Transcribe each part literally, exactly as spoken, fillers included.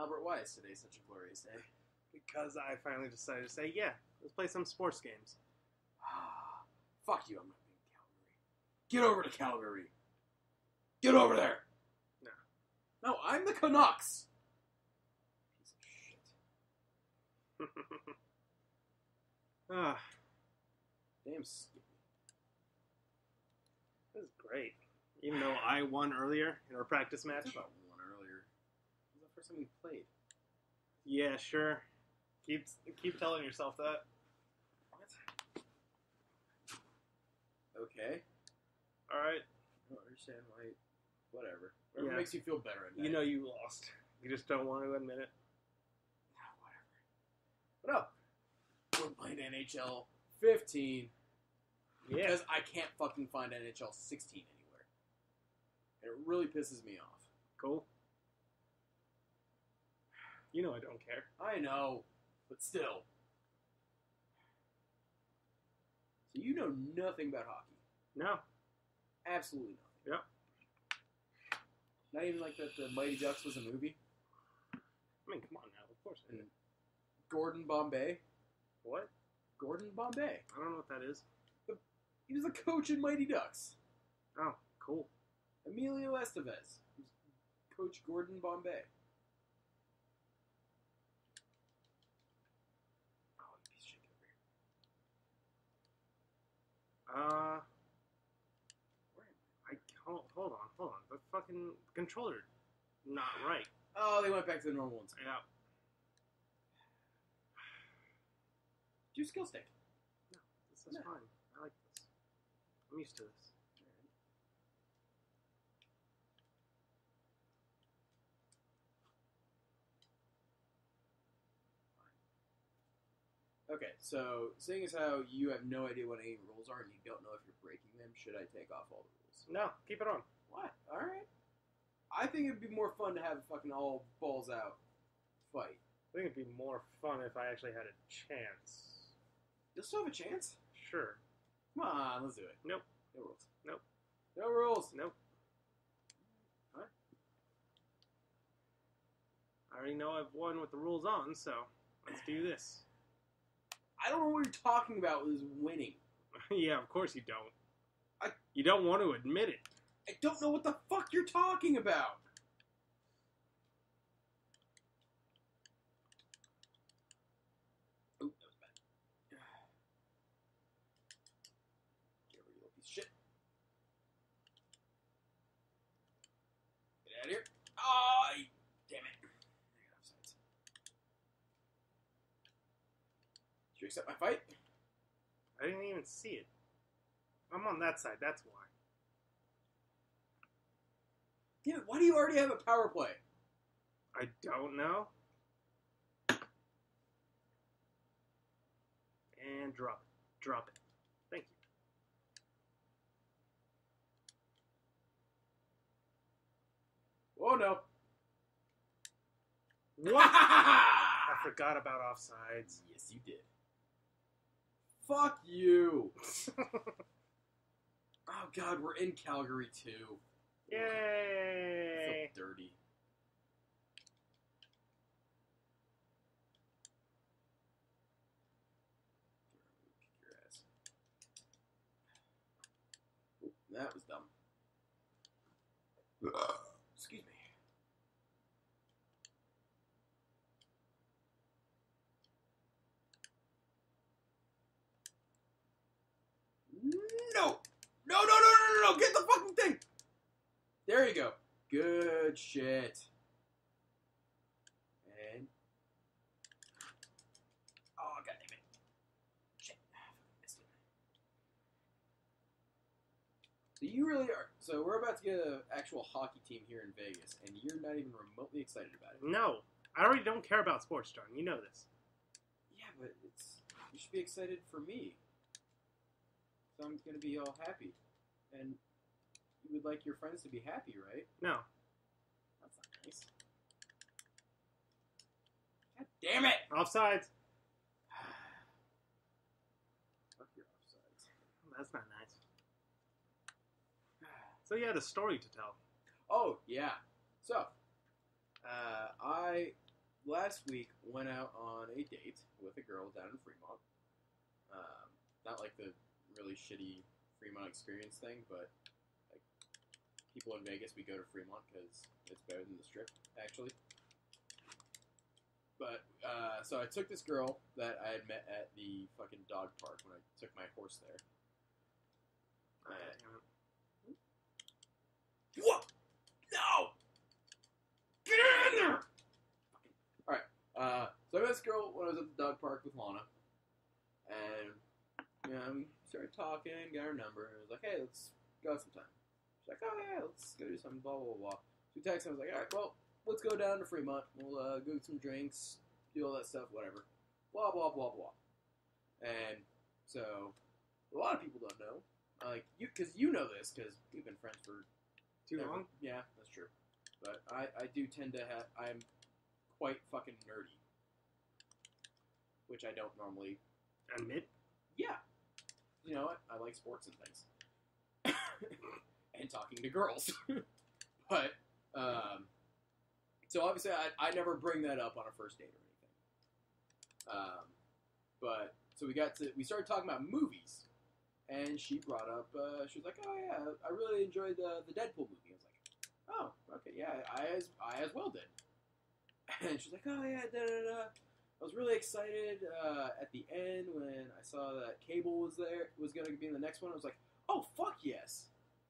Albert, why is today such a glorious day? Because I finally decided to say, yeah, let's play some sports games. Ah, fuck you, I'm not being Calgary. Get over to Calgary. Get over there. No. No, I'm the Canucks. Piece of shit. Ah, Damn Skippy. this is great. Even though I won earlier in our practice I match. talked about one earlier. This is the first time we played. Yeah, sure. Keep keep telling yourself that. What? Okay. All right. I don't understand why. Whatever. Whatever Yeah. makes you feel better at night. You know you lost. You just don't want to admit it. Whatever. But no. We're playing N H L fifteen. Yeah. Because I can't fucking find N H L sixteen anywhere. And it really pisses me off. Cool. You know I don't care. I know. But still. So you know nothing about hockey. No. Absolutely nothing. Yep. Not even like that the Mighty Ducks was a movie? I mean, come on now. Of course I And did. Gordon Bombay? What? Gordon Bombay. I don't know what that is. He was the coach in Mighty Ducks. Oh, cool. Emilio Estevez. He was Coach Gordon Bombay. Oh, you piece of shit, get over here. Uh, Where am I hold, hold on, hold on. The fucking controller, not right. I? Oh, they went back to the normal ones. Yeah. Do skill stick. No, this is No. fine. I like this. I'm used to this. Okay, so seeing as how you have no idea what any rules are and you don't know if you're breaking them, should I take off all the rules? No, keep it on. What? Alright. I think it'd be more fun to have a fucking all balls out fight. I think it'd be more fun if I actually had a chance. You'll still have a chance? Sure. Come on, let's do it. Nope. No rules. Nope. No rules. Nope. Alright. I already know I've won with the rules on, so let's do this. I don't know what you're talking about with winning. Yeah, of course you don't. I- You don't want to admit it. I don't know what the fuck you're talking about. Oh, that was bad. Get rid of you piece of shit. Get out of here. Oh, damn it. I got offsides. Did you accept my fight? I didn't even see it. I'm on that side, that's why. Damn it, why do you already have a power play? I don't know. And drop it. Drop it. Thank you. Oh no. What? I forgot about offsides. Yes, you did. Fuck you. Oh god, we're in Calgary too. I Yay! feel dirty. Kick your ass. Oop, that was dumb. Excuse me. No! No, no, no, no, no, no! Get the fucking thing! There you go. Good shit. And... Oh, god damn it. Shit. I missed it. So you really are... So we're about to get an actual hockey team here in Vegas, and you're not even remotely excited about it. No. I already don't care about sports, John. You know this. Yeah, but it's... You should be excited for me. So I'm gonna be all happy. And you would like your friends to be happy, right? No. That's not nice. God damn it! Offsides. Fuck your offsides. That's not nice. So you had a story to tell. Oh, yeah. So, uh, I last week went out on a date with a girl down in Fremont. Um, not like the really shitty Fremont experience thing, but like people in Vegas, we go to Fremont because it's better than the Strip, actually. But, uh, so I took this girl that I had met at the fucking dog park when I took my horse there. Uh, what? No! Get in there! Alright, uh, so I met this girl when I was at the dog park with Lana. And, you know, we started talking, got her number, and I was like, hey, let's go out sometime. She's like, oh yeah, let's go do something, blah, blah, blah. So we texted, I was like, alright, well, let's go down to Fremont. We'll uh, go get some drinks, do all that stuff, whatever. Blah, blah, blah, blah. And so, a lot of people don't know. Uh, like, you, because you know this, because we've been friends for... Too ever. long? Yeah, that's true. But I, I do tend to have... I'm quite fucking nerdy. Which I don't normally... Admit? Yeah. You know what? I like sports and things. And talking to girls. But, um... So obviously, I, I never bring that up on a first date or anything. Um, but so we got to we started talking about movies, and she brought up uh, she was like, "Oh yeah, I really enjoyed the the Deadpool movie." I was like, "Oh, okay, yeah, I as I as well did." And she's like, "Oh yeah, da da da." I was really excited uh, at the end when I saw that Cable was there was going to be in the next one. I was like, "Oh fuck yes!"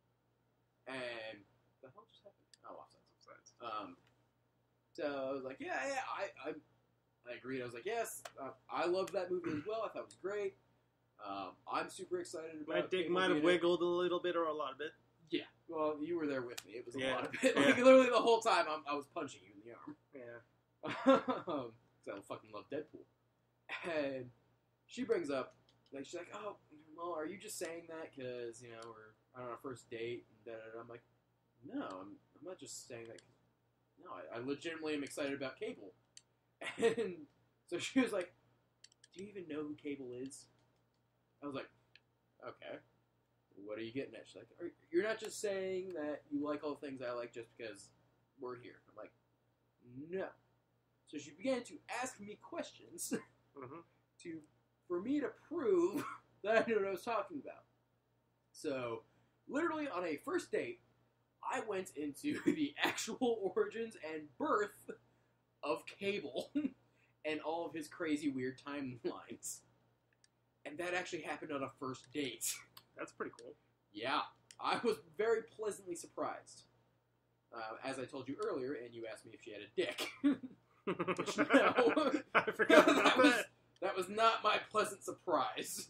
And the hell just happened? Oh, offsides, offsides. Um. So I was like, yeah, yeah, I, I, I agreed. I was like, yes, uh, I loved that movie as well. I thought it was great. Um, I'm super excited about it. My dick might have wiggled a little bit or a lot of it. Yeah. Well, you were there with me. It was a yeah. lot of it. Yeah. Like, literally the whole time I'm, I was punching you in the arm. Yeah. um, so I fucking love Deadpool. And she brings up, like, she's like, oh, well, are you just saying that because, you know, we're on our first date? And da, da, da. I'm like, no, I'm, I'm not just saying that 'cause no, I, I legitimately am excited about Cable. And so she was like, do you even know who Cable is? I was like, okay. What are you getting at? She's like, are, you're not just saying that you like all the things I like just because we're here. I'm like, no. So she began to ask me questions mm-hmm. to for me to prove that I knew what I was talking about. So, literally on a first date, I went into the actual origins and birth of Cable and all of his crazy weird timelines. And that actually happened on a first date. That's pretty cool. Yeah. I was very pleasantly surprised. Uh, as I told you earlier, and you asked me if she had a dick. Which, no. I forgot about that. Was, that. that was not my pleasant surprise.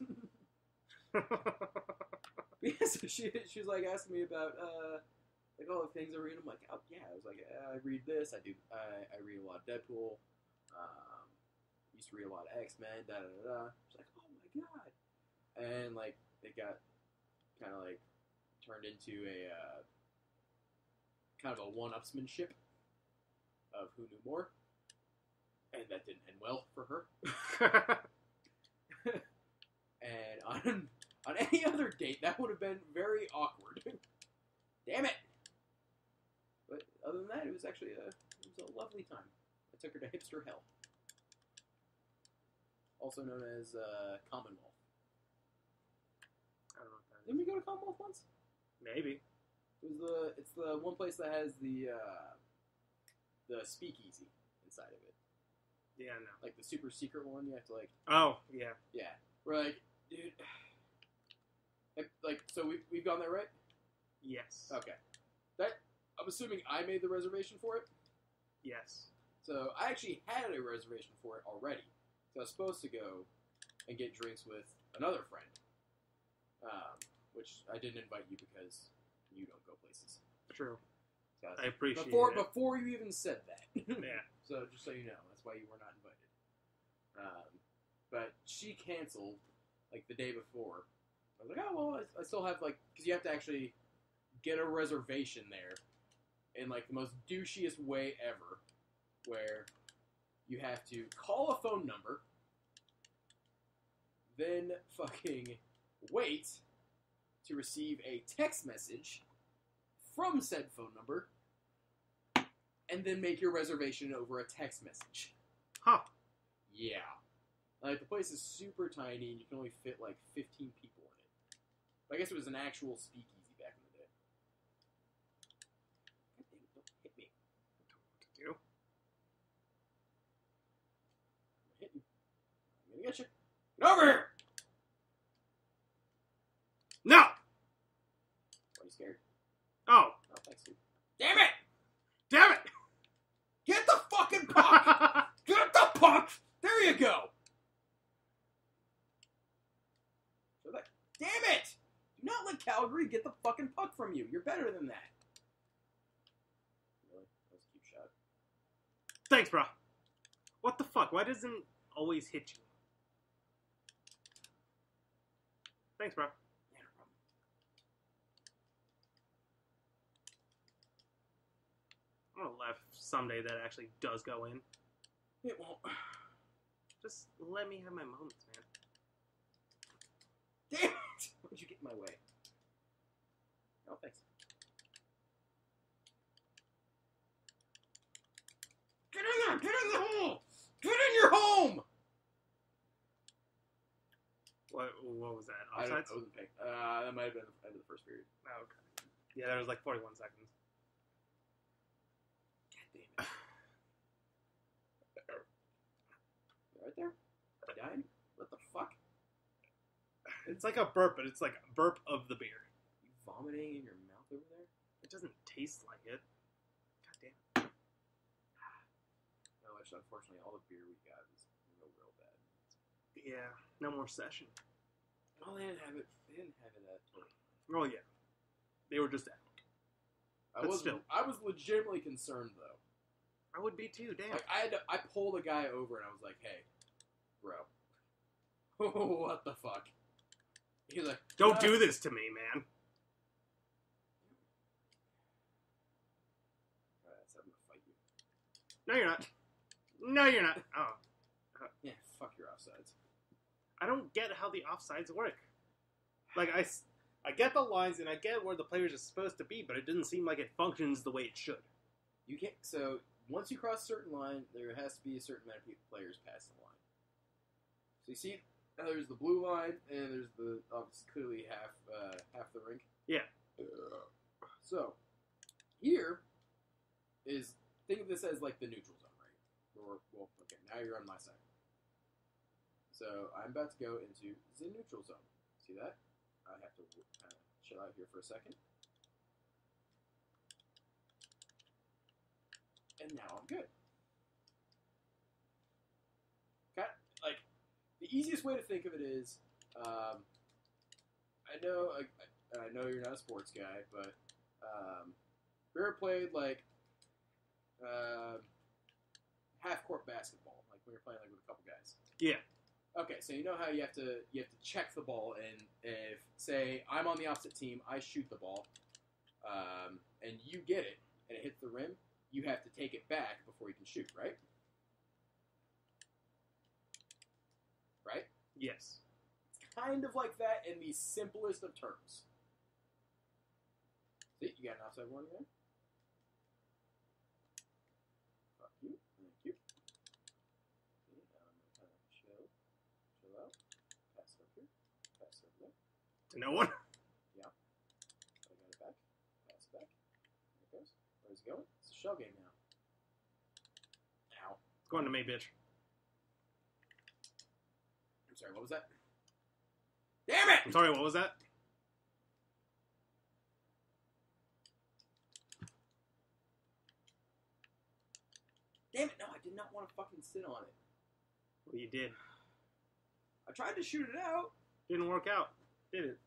Because she, she was like asking me about... Uh, Like, all the things I read, I'm like, oh, yeah. I was like, yeah, I read this. I do. I, I read a lot of Deadpool. Um, used to read a lot of X-Men. Da da da da. She's like, oh my god. And like, it got kind of like turned into a uh, kind of a one-upsmanship of who knew more, and that didn't end well for her. And on on any other date, that would have been very awkward. Damn it. But other than that, it was actually a, it was a lovely time. I took her to Hipster Hell, also known as uh, Commonwealth. I don't know what that is. Didn't we go to Commonwealth once? Maybe. It was the it's the one place that has the uh, the speakeasy inside of it. Yeah, no. Like the super secret one, you have to like. Oh yeah. Yeah, we're like, dude. Like, like so we we've gone there, right? Yes. Okay. That I'm assuming I made the reservation for it. Yes. So I actually had a reservation for it already. So I was supposed to go and get drinks with another friend, um, which I didn't invite you because you don't go places. True. So I appreciate before, it. Before you even said that. Yeah. So just so you know, that's why you were not invited. Um, but she canceled like the day before. I was like, oh well, I, I still have like because you have to actually get a reservation there in like the most douchiest way ever, where you have to call a phone number, then fucking wait to receive a text message from said phone number, and then make your reservation over a text message. Huh. Yeah. Like, the place is super tiny, and you can only fit, like, fifteen people in it. But I guess it was an actual speakeasy back in the day. God damn it, don't hit me. I don't know what to do. I'm gonna hit you. I'm gonna get you. Get over here! No! Why are you scared? Oh. Oh, thanks, dude. Damn it! Damn it! Get the fucking puck! Get the puck! There you go! So that, damn it! Do not let Calgary get the fucking puck from you. You're better than that. Really? That was a cute shot. Thanks, bro. What the fuck? Why doesn't it always hit you? Thanks, bro. Yeah, no problem. I'm gonna laugh someday that actually does go in. It won't. Just let me have my moments, man. Damn it! Why'd you get in my way? Oh, thanks. Get in there! Get in the hole! Get in your home! What, what was that? I, don't, Offsides? I wasn't paying. Uh, that might have been the end of the first period. Oh, okay. Yeah, there was like forty-one seconds. God damn it. You right there? You died? What the fuck? It's like a burp, but it's like a burp of the beer. You vomiting in your mouth over there? It doesn't taste like it. God damn. No, actually, unfortunately, all the beer we got was real, real bad. Yeah, no more session. Oh, they didn't have it. They didn't have it at. Oh yeah, they were just out. I But was. still. I was legitimately concerned though. I would be too. Damn. Like I had to. I pulled a guy over and I was like, "Hey, bro, what the fuck?" He's like, Don't uh, do this to me, man. Alright, so I'm gonna fight you. No, you're not. No, you're not. Oh, Yeah, fuck your offsides. I don't get how the offsides work. Like I, s- I get the lines and I get where the players are supposed to be, but it didn't seem like it functions the way it should. You can't. So once you cross a certain line, there has to be a certain amount of people, players past the line. So you see, now there's the blue line, and there's the obviously clearly half uh, half the rink. Yeah. So here is think of this as like the neutral zone, right? Or well, okay, now you're on my side. So I'm about to go into the neutral zone. See that? I have to kind of chill out here for a second. And now I'm good. Kind of, like, the easiest way to think of it is, um, I know, I, I know you're not a sports guy, but um, have you ever played like uh, half court basketball, like when you're playing like with a couple guys? Yeah. Okay, so you know how you have to you have to check the ball, and if say I'm on the opposite team, I shoot the ball, um, and you get it, and it hits the rim, you have to take it back before you can shoot, right? Right? Yes. It's kind of like that in the simplest of terms. See, you got an outside one there. Fuck you. Thank you. See, now I'm gonna kind of chill, chill out. Pass it up here. Pass it over there. To no one. Yeah. I got it back. Pass it back. There it goes. Where's it going? It's a shell game now. Ow. It's going to me, bitch. I'm sorry, what was that? Damn it! I'm sorry, what was that? Damn it, no, I did not want to fucking sit on it. Well, you did. I tried to shoot it out. Didn't work out, did it?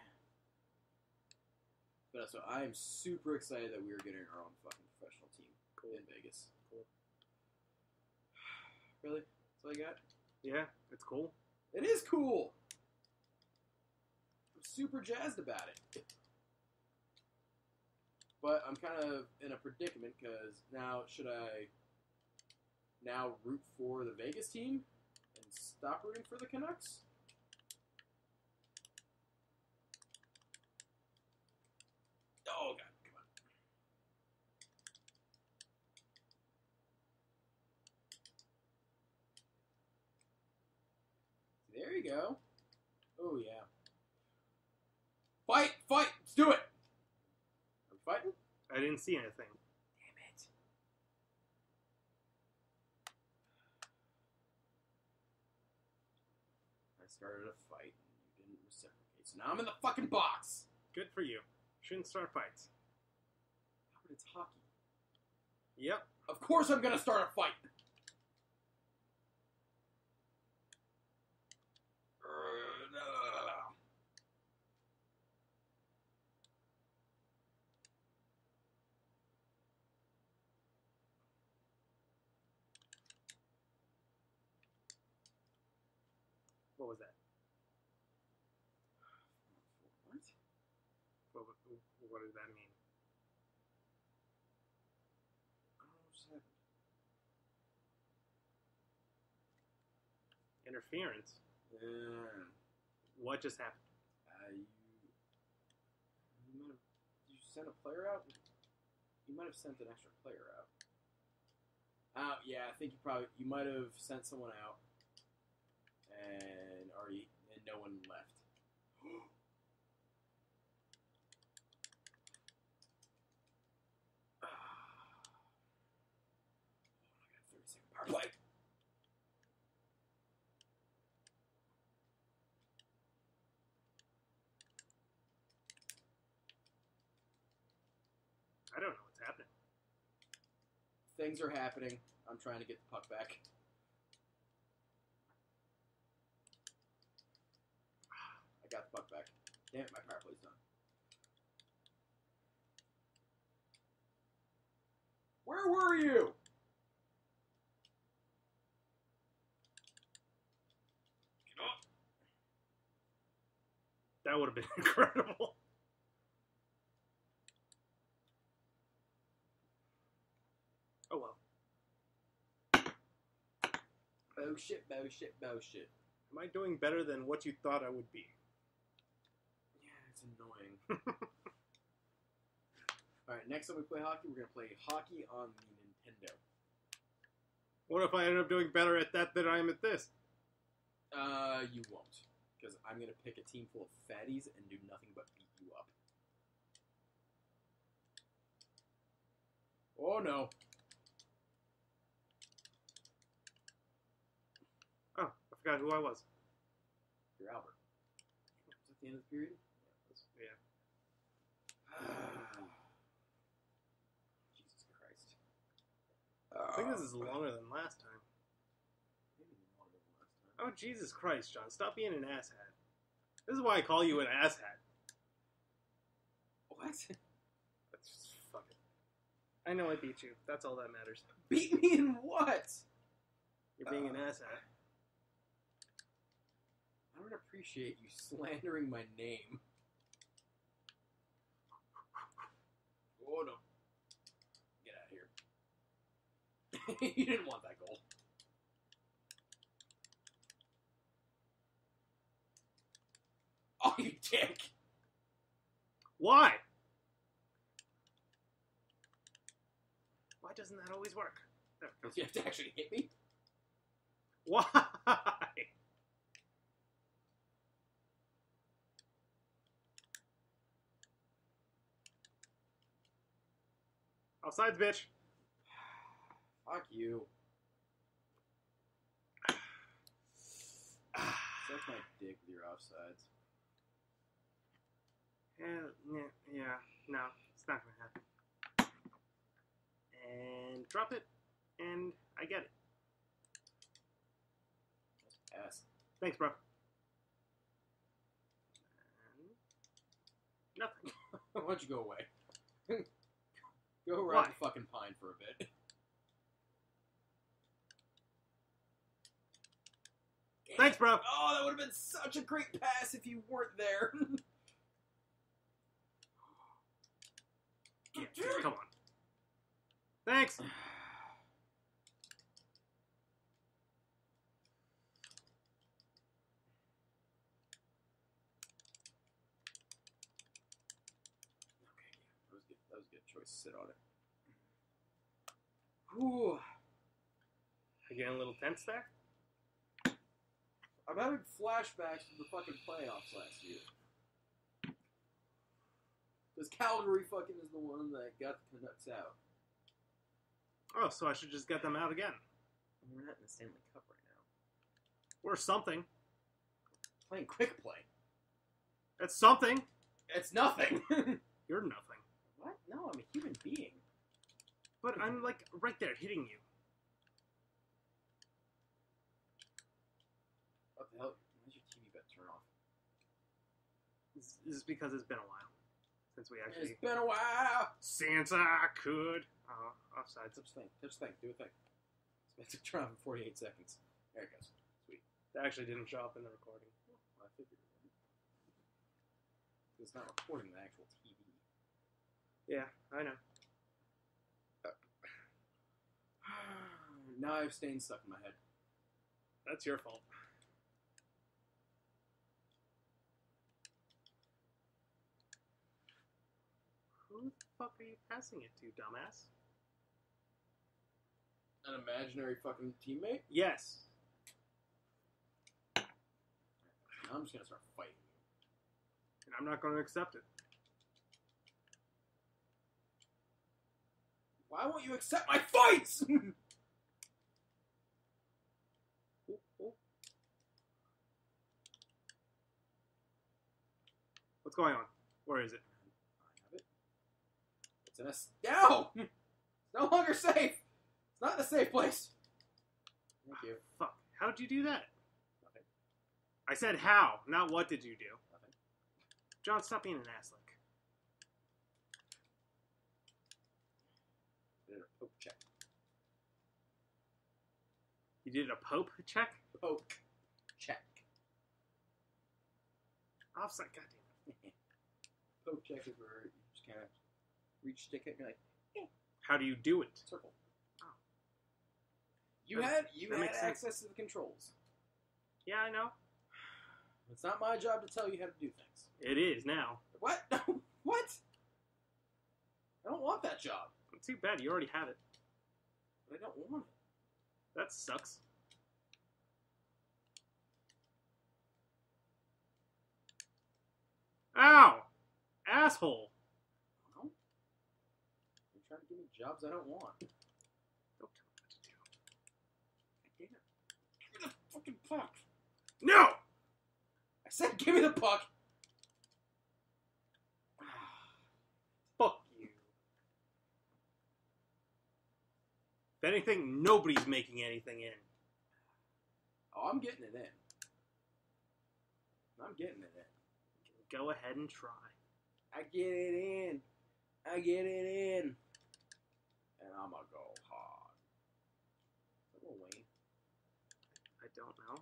But so I am super excited that we are getting our own fucking professional team Cool. in Vegas. Cool. Really? That's all you got? Yeah, it's cool. It is cool! I'm super jazzed about it. But I'm kind of in a predicament because now should I now root for the Vegas team and stop rooting for the Canucks? Oh, God, come on. you go. Oh, yeah. Fight! Fight! Let's do it! Are we fighting? I didn't see anything. Damn it. I started a fight and you didn't reciprocate. So now I'm in the fucking box! Good for you. Shouldn't start fights. But it's hockey. Yep. Of course I'm gonna start a fight! What was that? What? What, what did that mean? I don't know what just happened. Interference? Yeah. What just happened? Uh, you, you might have, did you send a player out? You might have sent an extra player out. Uh, yeah, I think you probably, you might have sent someone out, and already, and no one left. I got a thirty second power play. I don't know what's happening. Things are happening. I'm trying to get the puck back. I got the puck back. Damn it, my power play's done. Where were you? Get up. That would have been incredible. Oh well. Oh shit, oh shit, oh shit. Am I doing better than what you thought I would be? Yeah, it's annoying. Alright, next time we play hockey, we're going to play hockey on the Nintendo. What if I end up doing better at that than I am at this? Uh, you won't. Because I'm going to pick a team full of fatties and do nothing but beat you up. Oh no. Oh, I forgot who I was. You're Albert. Was that the end of the period? Yeah. Jesus Christ. I think this is longer than last time. Maybe longer than last time. Oh, Jesus Christ, John. Stop being an asshat. This is why I call you an asshat. What? That's just fuck it. I know I beat you. That's all that matters. Beat me in what? You're being Uh, an asshat. I don't appreciate you slandering my name. Oh no. Get out of here. You didn't want that goal. Oh, you dick! Why? Why doesn't that always work? There we go. You have to actually hit me? Why? Offsides, bitch. Fuck you. Suck my dick with your offsides. Yeah, yeah, yeah, no, it's not gonna happen. And drop it, and I get it. Ass. Thanks, bro. And nothing. Why don't you go away? Go ride Why? the fucking pine for a bit. Thanks, bro. Oh, that would have been such a great pass if you weren't there. Yeah, come on. Thanks. Okay, yeah, that was good. That was a good choice to sit on it. Whew. You getting a little tense there? I'm having flashbacks to the fucking playoffs last year. Because Calgary fucking is the one that got the Canucks out. Oh, so I should just get them out again. We're not in the Stanley Cup right now. Or something. Playing quick play. That's something. It's nothing. You're nothing. What? No, I'm a human being. But I'm like right there hitting you. What the hell? Why's your T V better turn off? This this is because it's been a while since we actually. It's been a while since I could. Uh, offside. Touch thing. Touch thing. Do a thing. It's meant to turn off in forty-eight seconds. There it goes. Sweet. That actually didn't show up in the recording. Well, I figured it wouldn't. It's not recording the actual T V. Yeah, I know. Now I have stains stuck in my head. That's your fault. Who the fuck are you passing it to, dumbass? An imaginary fucking teammate? Yes. I'm just gonna start fighting you. And I'm not going to accept it. Why won't you accept my fights? Oh, oh. What's going on? Where is it? I have it. It's in a... No! It's no longer safe! It's not in a safe place. Thank you. Fuck. How'd you do that? Nothing. I said how, not what did you do. Nothing. John, stop being an asslick. I did a poke check. You did a Pope check? Poke check. Offside, goddamn. Poke check is where you just kind of reach, stick it, and you're like, eh. How do you do it? Circle. Oh. You That- had you that had makes sense. access to the controls. Yeah, I know. It's not my job to tell you how to do things. It is now. What? No. What? I don't want that job. It's too bad, you already had it. But I don't want it. That sucks. Ow! Asshole! Well, you're trying to give me jobs I don't want. Don't tell me what to do. Damn it. Give me the fucking puck. No! I said give me the puck. Fuck you. If anything, nobody's making anything in. Oh, I'm getting it in. I'm getting it in. Go ahead and try. I get it in. I get it in. And I'm gonna go hard. Is that Lil Wayne? I don't know.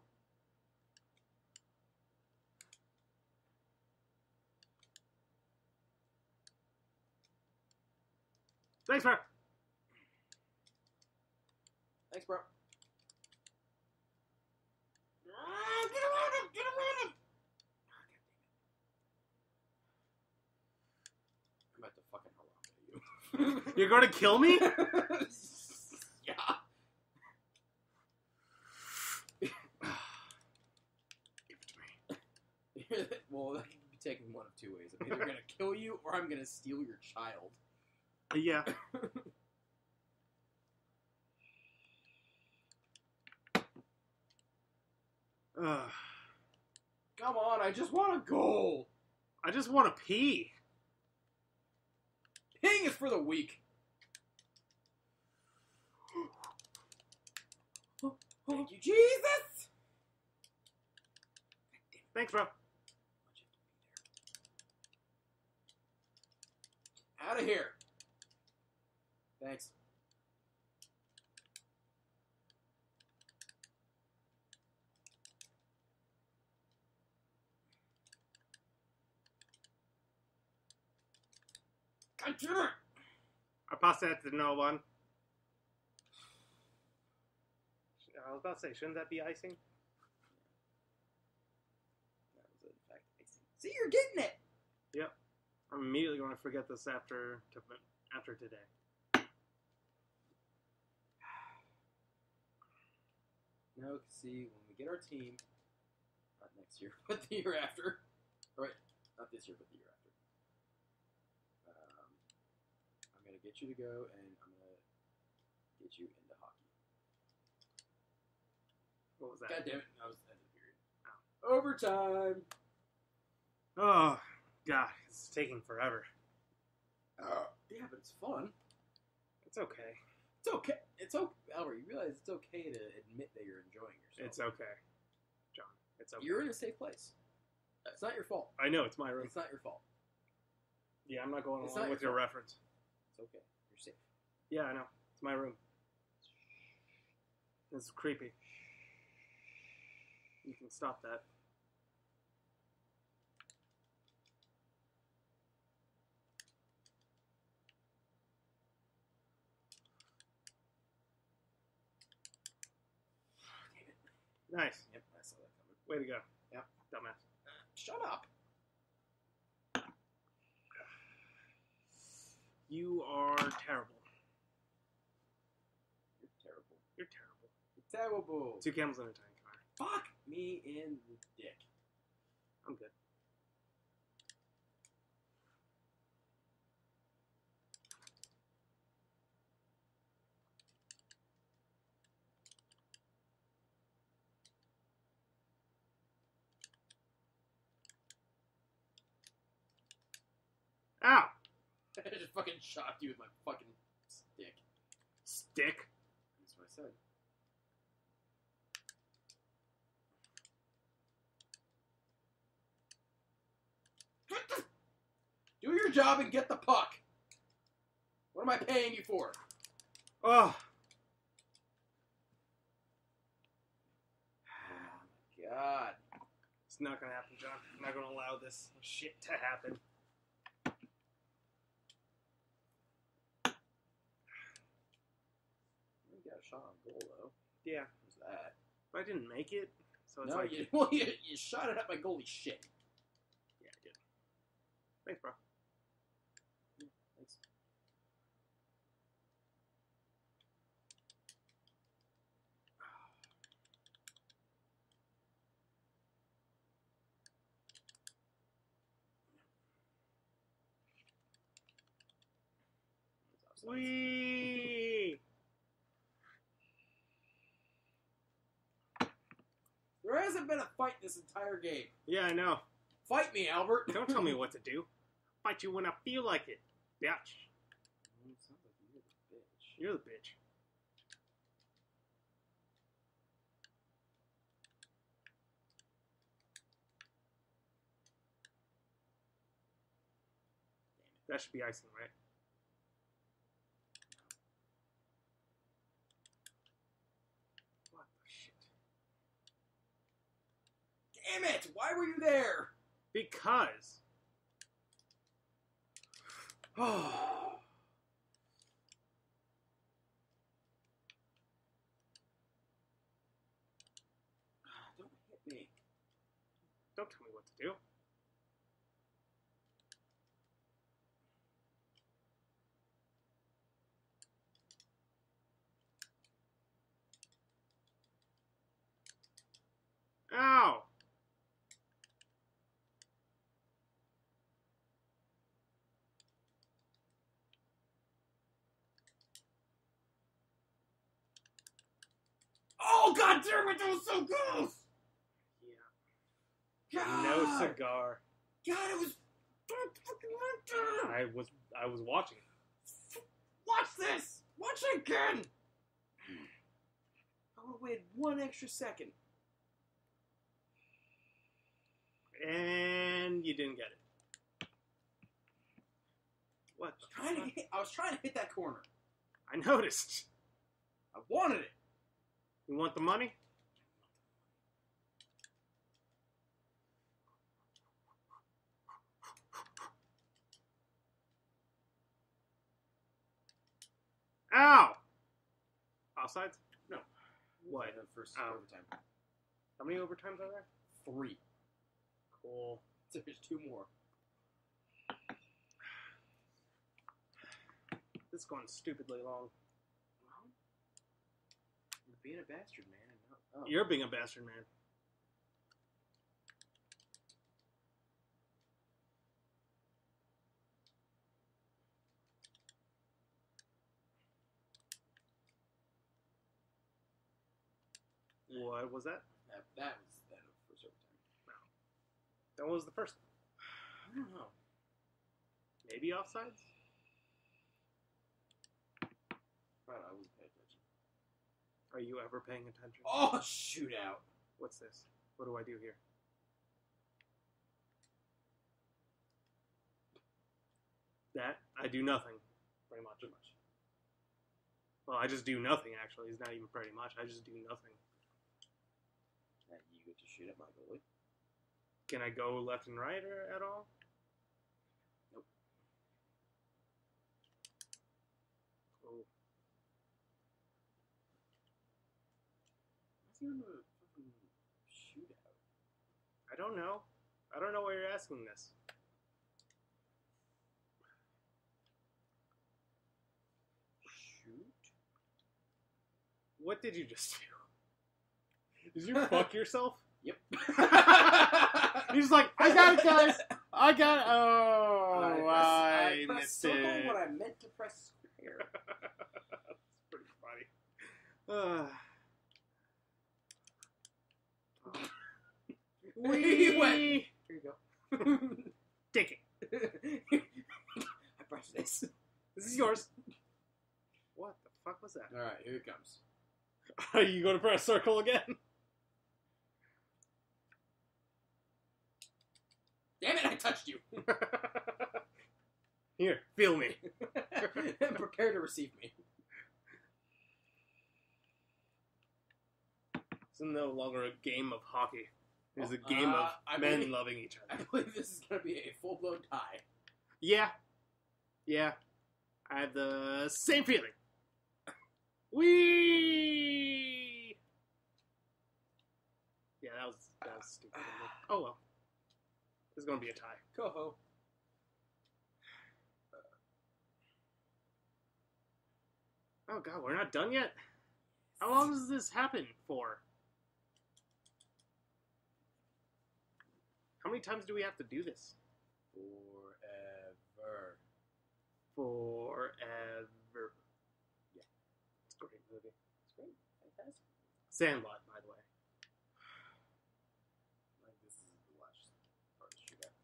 Thanks, bro. Thanks, bro. Ah, get around him! Get around him! I'm about to fucking harambe you. You're gonna kill me? Yeah. Give it to me. Well, that could be taken one of two ways. I'm either gonna kill you or I'm gonna steal your child. Yeah. Ugh. Come on, I just want a goal. I just want to pee. Peeing is for the weak. Thank you, Jesus. Thanks, bro. Out of here. Thanks. God damn it! I passed that to no one. I was about to say, shouldn't that be icing? That was in fact icing. See, you're getting it. Yep. I'm immediately going to forget this after to, after today. No, see, when we get our team, next year, but the year after. Right? Not this year, but the year after. Um, I'm gonna get you to go, and I'm gonna get you into hockey. What was that? God damn it! That was the end of the period. Oh. Overtime. Oh God, it's taking forever. Uh, yeah, but it's fun. It's okay. It's okay. It's okay, Albert. You realize it's okay to admit that you're enjoying yourself. It's okay, John. It's okay. You're in a safe place. It's not your fault. I know it's my room. It's not your fault. Yeah, I'm not going It's along not with your your fault. reference. It's okay. You're safe. Yeah, I know. It's my room. It's creepy. You can stop that. Nice. Yep, I saw that coming. Way to go. Yep. Dumbass. Shut up. You are terrible. You're terrible. You're terrible. You're terrible. Two camels in a tank. All right. Fuck me in the dick. I'm good. Ow! I just fucking shocked you with my fucking stick. Stick? That's what I said. Do your job and get the puck. What am I paying you for? Oh! Oh my god. It's not gonna happen, John. I'm not gonna allow this shit to happen. You got a shot on goal though. Yeah. Who's that? But I didn't make it, so it's No, like... you, well, you, you shot it at my goalie shit. Yeah, I did. Thanks, bro. Yeah, thanks. Whee! There hasn't been a fight this entire game. Yeah, I know. Fight me, Albert. Don't tell me what to do. Fight you when I feel like it. Bitch. It sounds like you're the bitch. You're the bitch. That should be icing, right? What the shit? Damn it! Why were you there? Because. Oh. Don't hit me. Don't tell me what to do. Ow! Oh, god damn it, that was so close! Yeah. God! No cigar. God, it was... Don't fucking let down! I was I was watching. Watch this! Watch it again! I would have waited one extra second. And you didn't get it. What the Trying to fuck? hit, I was trying to hit that corner. I noticed. I wanted it. You want the money? Ow! Offsides? No. What? The first Oh. overtime. How many overtimes are there? Three. Cool. So there's two more. This is going stupidly long. Well, you're being a bastard, man. Oh. You're being a bastard, man. What was that? That, that was that first overtime. That was the first. I don't know. Maybe offsides? I don't know. I wasn't paying attention. Are you ever paying attention? Oh, shootout. What's this? What do I do here? That? I do nothing. Pretty much. Pretty much. Well, I just do nothing, actually. It's not even pretty much. I just do nothing. And you get to shoot at my goalie. Can I go left and right or at all? Nope. Oh. What's even a fucking shootout? I don't know. I don't know why you're asking this. Shoot? What did you just do? Did you fuck yourself? Yep. He's like, I got it, guys. I got it. Oh, I, press, I, I pressed missed circle it. when I meant to press square. That's pretty funny. Uh. He went. Here you go. Take it. I pressed this. This is yours. What the fuck was that? All right, here it comes. Are you going to press circle again? Damn it! I touched you. Here, feel me. Prepare to receive me. It's no longer a game of hockey. It's a game Uh, of I men believe- loving each I other. believe this is going to be a full-blown tie. Yeah. Yeah. I have the same feeling. Whee! Yeah, that was that was stupid. Oh well. This is gonna be a tie. Coho. Oh god, we're not done yet? How long does this happen for? How many times do we have to do this? Forever. Forever. Yeah. It's a great movie. It's great. Fantastic. Sandlot, by the way. Like, this is the last part of the shootout.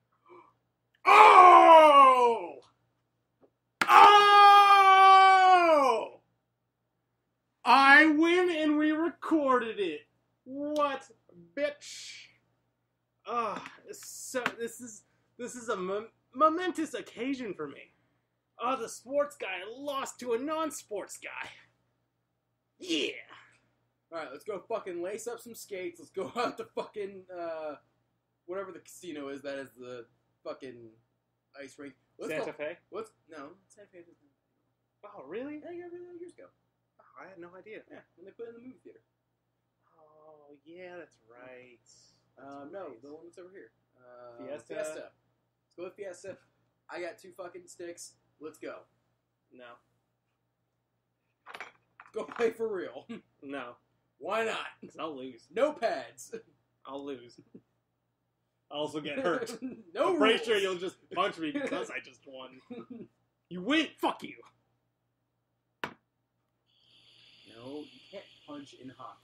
Oh! Oh! I win and we recorded it. What, bitch? Ah, oh, so this is this is a mom- momentous occasion for me. Oh, the sports guy lost to a non-sports guy. Yeah. Alright, let's go fucking lace up some skates. Let's go out to fucking, uh, whatever the casino is that is the fucking ice rink. Let's Santa go, Fe? Let's, no, Santa Fe doesn't. Oh, really? Yeah, yeah, yeah, years ago. Oh, I had no idea. Yeah, when they put it in the movie theater. Oh, yeah, that's right. Um, no, the one that's over here. Uh, Fiesta. Fiesta. Let's go with Fiesta. I got two fucking sticks. Let's go. No. Go play for real. No. Why not? Because I'll lose. No pads. I'll lose. I'll also get hurt. No I'm pretty rules. sure you'll just punch me because I just won. You win! Fuck you! No, you can't punch in hockey.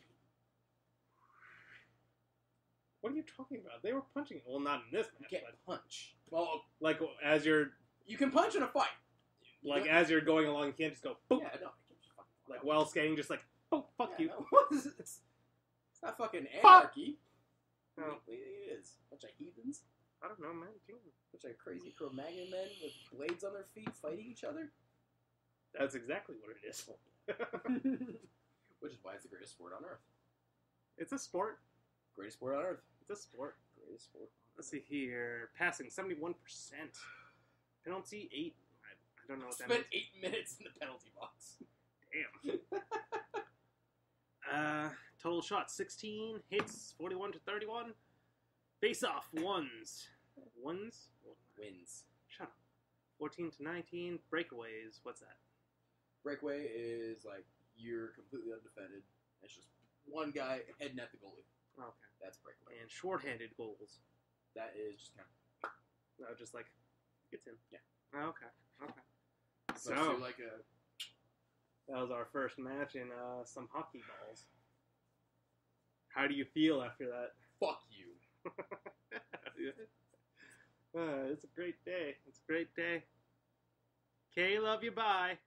What are you talking about? They were punching. Well, not in this You match, can't but punch. Well, like as you're you can punch in a fight. like You as you're going along, you can't just go boop. yeah, no, I can't just fucking Like while skating, just like boop. Fuck yeah, you. No. What is it? It's, it's not fucking Fuck. anarchy. No. It, it is. Bunch of heathens. I don't know, man. Bunch of crazy Cro-Magnon men with blades on their feet fighting each other. That's exactly what it is. Which is why it's the greatest sport on earth. It's a sport. Greatest sport on earth. It's a sport. Greatest sport. Let's see here. Passing seventy-one percent. Penalty eight. I, I don't know what that Spent means. eight minutes in the penalty box. Damn. uh, total shots sixteen hits, forty-one to thirty-one. Face off ones, ones. Wins. Shut up. fourteen to nineteen. Breakaways. What's that? Breakaway is like you're completely undefended. It's just one guy heading at the goalie. Okay. That's breakaway. And shorthanded goals. That is just kind of No, just like gets in. Yeah. Oh, okay. Okay. so So like a that was our first match in uh, some hockey balls. How do you feel after that? Fuck you. uh, it's a great day. It's a great day. Kay, love you. Bye.